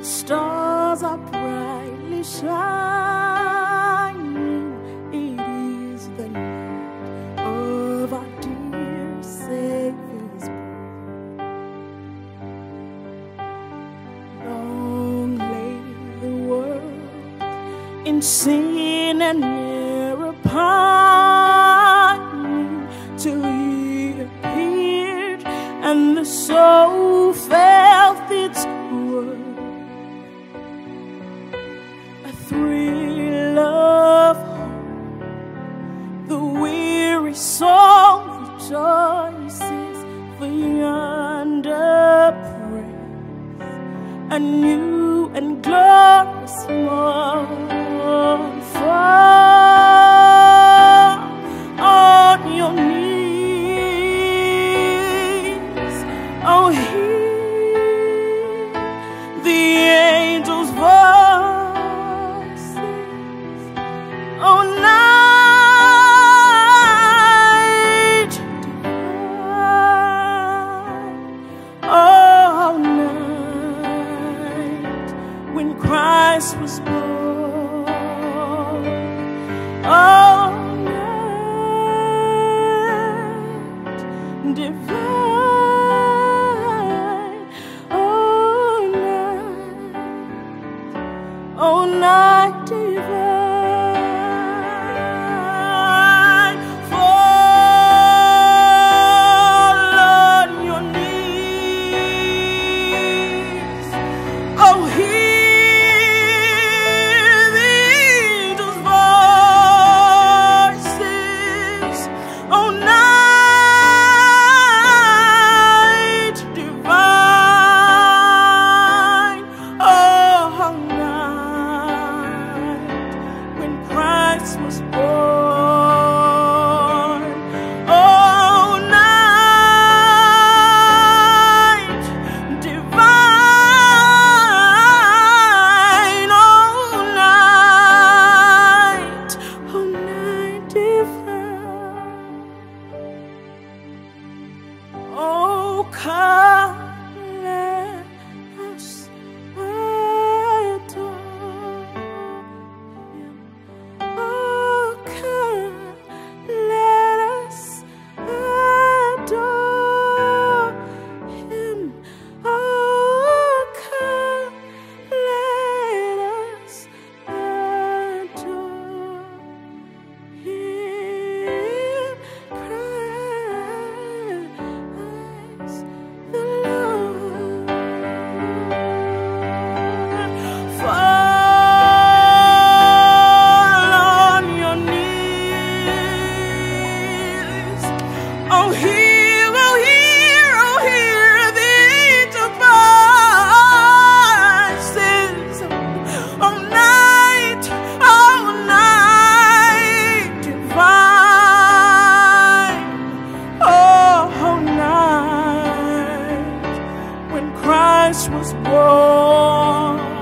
stars are brightly shining. It is the light of our dear Savior's birth. Long lay the world in sin and error pining, till He appeared and the soul felt its worth. A thrill of hope, the weary soul rejoices, for yonder praise a new and glorious morn. Fall on your knees, oh, hear the angels' voices, oh, night divine, oh, night when Christ was born. Oh, night divine, oh, night divine. Fall on your knees, oh, hear the angels' voices, oh, night divine, oh, night when Christ was born. Oh, night divine, oh, night divine. Oh, come, let us adore Him. Oh, come, let us adore Him. Oh, come, let us adore Him. Praise the Lord. Fall on your knees, oh, hear, oh, hear, oh, hear the angels' voices, oh, night divine, oh, night when Christ was born.